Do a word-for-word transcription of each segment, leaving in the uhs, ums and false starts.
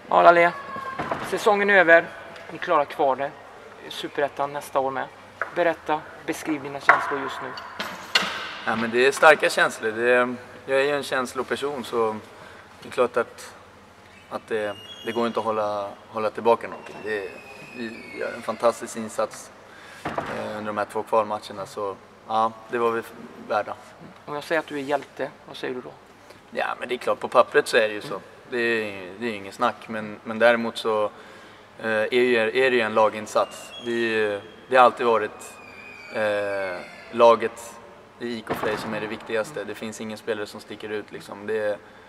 Ja, Laleh. Säsongen är över. Ni klarar kvar det. Superettan nästa år med. Berätta, beskriv dina känslor just nu. Ja, men det är starka känslor. Det är, jag är ju en känsloperson, så det är klart att, att det, det går inte att hålla, hålla tillbaka någonting. Det är, vi gör en fantastisk insats eh, under de här två kvalmatcherna, så ja, det var vi värda. Om jag säger att du är hjälte, vad säger du då? Ja, men det är klart, på pappret så är det ju så. Det är, det är ingen snack, men, men däremot så eh, är, ju, är det ju en laginsats. Vi, det har alltid varit eh, laget i I K Frej som är det viktigaste. Det finns ingen spelare som sticker ut liksom. Det är,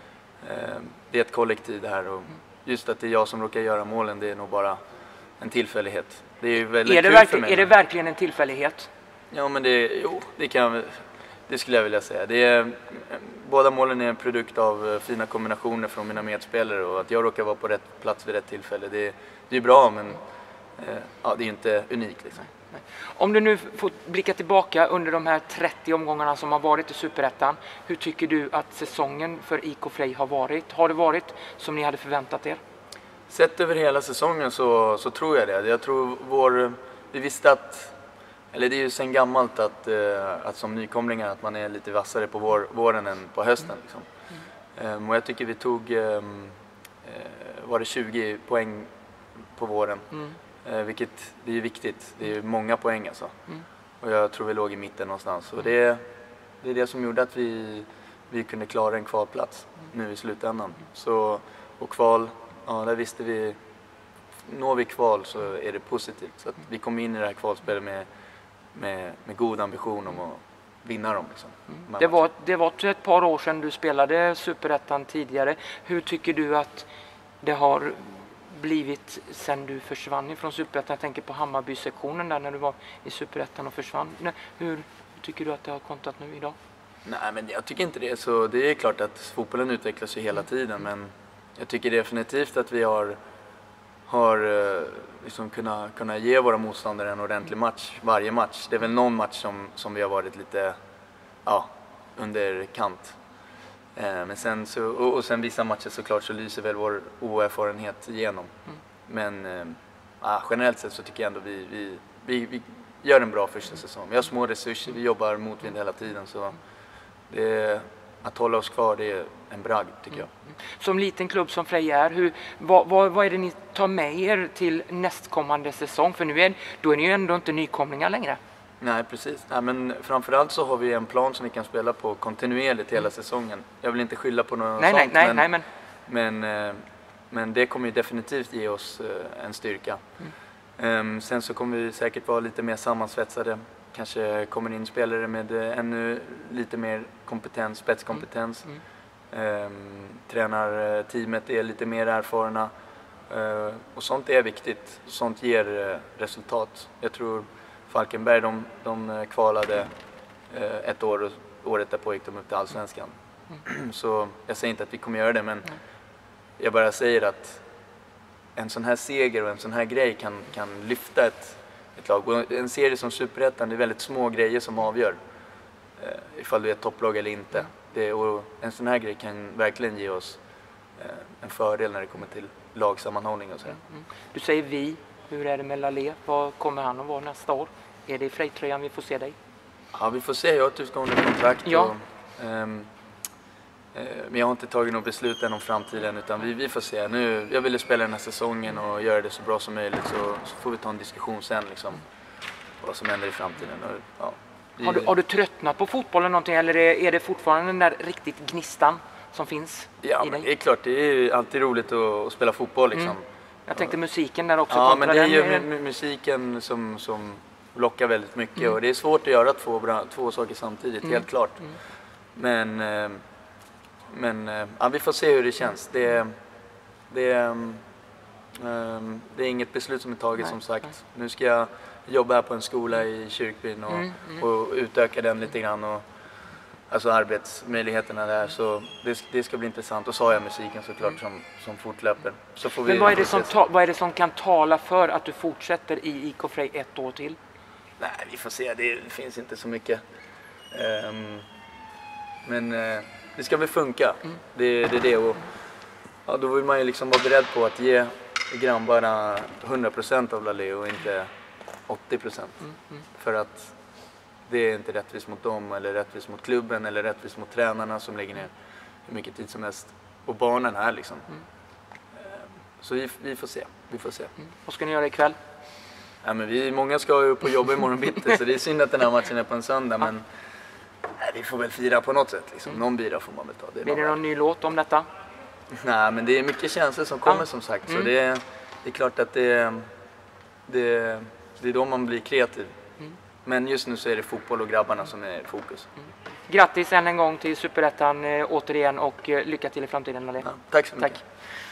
eh, det är ett kollektiv det här, och just att det är jag som råkar göra målen, det är nog bara en tillfällighet. Det är ju väldigt är det kul för mig. Är det verkligen en tillfällighet? Ja, men det, jo, det kan det skulle jag vilja säga. Det är, båda målen är en produkt av fina kombinationer från mina medspelare, och att jag råkar vara på rätt plats vid rätt tillfälle, det, det är bra, men eh, ja, det är inte unikt liksom. Om du nu får blicka tillbaka under de här trettio omgångarna som har varit i Superettan, hur tycker du att säsongen för I K Frej har varit? Har det varit som ni hade förväntat er? Sett över hela säsongen så, så tror jag det. Jag tror vår, vi visste att, eller det är ju sen gammalt att, att som nykomlingar att man är lite vassare på vår, våren än på hösten. Liksom. Mm. Um, och jag tycker vi tog, um, uh, var det tjugo poäng på våren. Mm. Uh, vilket det är viktigt. Det är många poäng alltså. Mm. Och jag tror vi låg i mitten någonstans. Och det, det är det som gjorde att vi, vi kunde klara en kvalplats nu i slutändan. Så, och kval, ja, där visste vi, når vi kval så är det positivt. Så att vi kom in i det här kvalspelet med Med, med god ambition om att vinna dem. Liksom. Mm. Det, var, det var ett par år sedan du spelade Superettan tidigare. Hur tycker du att det har blivit sen du försvann från Superettan? Jag tänker på Hammarby-sektionen där när du var i Superettan och försvann. Hur, hur tycker du att det har kontat nu idag? Nej, men jag tycker inte det. Så det är klart att fotbollen utvecklas ju hela tiden, men jag tycker definitivt att vi har har liksom kunna, kunna ge våra motståndare en ordentlig match varje match. Det är väl någon match som, som vi har varit lite ja, under kant. Eh, men sen så, och, och sen vissa matcher såklart så lyser väl vår oerfarenhet igenom. Mm. Men eh, ja, generellt sett så tycker jag ändå vi, vi, vi, vi gör en bra första säsong. Vi har små resurser, vi jobbar motvind hela tiden. Så det, att hålla oss kvar, det är en bragd tycker jag. Som liten klubb som Frej är, hur, vad, vad, vad är det ni tar med er till nästkommande säsong? För nu är, då är ni ju ändå inte nykomlingar längre. Nej, precis. Nej, men framförallt så har vi en plan som vi kan spela på kontinuerligt hela säsongen. Jag vill inte skylla på något nej, sånt, nej, men, nej, men... Men, men det kommer ju definitivt ge oss en styrka. Mm. Sen så kommer vi säkert vara lite mer sammansvetsade. Kanske kommer in spelare med ännu lite mer kompetens, spetskompetens. Mm. Mm. Um, tränarteamet är lite mer erfarna. Uh, och sånt är viktigt. Sånt ger uh, resultat. Jag tror Falkenberg, de, de kvalade uh, ett år och året därpå gick de upp till Allsvenskan. Mm. Så jag säger inte att vi kommer göra det, men mm. jag bara säger att en sån här seger och en sån här grej kan, kan lyfta ett ett lag. Och en serie som Superettan, det är väldigt små grejer som avgör eh, ifall du är ett topplag eller inte. Mm. Det, och en sån här grej kan verkligen ge oss eh, en fördel när det kommer till lagsammanhållning och så. Mm. Mm. Du säger vi, hur är det med Laleh? Vad kommer han att vara nästa år? Är det i Frej-tröjan vi får se dig? Ja, vi får se. Jag har ett utgående kontrakt. Ja. Och, ehm, men jag har inte tagit något beslut än om framtiden, utan vi, vi får se. Nu, jag ville spela den här säsongen och göra det så bra som möjligt, så, så får vi ta en diskussion sen liksom, vad som händer i framtiden. Och, ja, vi... har, du, har du tröttnat på fotbollen någonting, eller är, är det fortfarande den där riktigt gnistan som finns ja, i dig? Det är klart, det är alltid roligt att, att spela fotboll liksom. Mm. Jag tänkte musiken där också. Ja, men det är ju den... musiken som, som lockar väldigt mycket. Mm. Och det är svårt att göra två, två saker samtidigt, mm. helt klart. Mm. Men... Men ja, vi får se hur det känns. Det, det, um, det är inget beslut som är taget. Nej, som sagt. Nej. Nu ska jag jobba här på en skola i Kyrkbyn och, mm, mm. och utöka den lite grann. Och, alltså arbetsmöjligheterna där. Så det, det ska bli intressant. Och så har jag musiken såklart mm. som, som fortlöper. Så får vi. Men vad är, det som ta, vad är det som kan tala för att du fortsätter i I K Frej ett år till? Nej, vi får se. Det finns inte så mycket. Um, men... Uh, det ska väl funka. Mm. Det, det är det. Och Ja, då vill man ju liksom vara beredd på att ge grabbarna hundra procent av Lalé och inte åttio procent. Mm, mm. För att det är inte rättvist mot dem eller rättvist mot klubben eller rättvist mot tränarna som lägger ner hur mycket tid som helst. Och barnen här liksom. Mm. Så vi, vi får se. Vi får se. Mm. Vad ska ni göra ikväll? Ja, men vi, många ska ju på jobb imorgon bitti, så det är synd att den här matchen är på en söndag. Men nej, vi får väl fira på något sätt. Liksom. Mm. Någon bira får man väl ta. Det Blir det någon ny låt om detta? Nej, men det är mycket känslor som kommer Ja. som sagt. Mm. Så det är, det är klart att det, det, det är då man blir kreativ. Mm. Men just nu så är det fotboll och grabbarna som är fokus. Mm. Grattis än en gång till Superettan eh, återigen och eh, lycka till i framtiden. Ja, tack så mycket. Tack.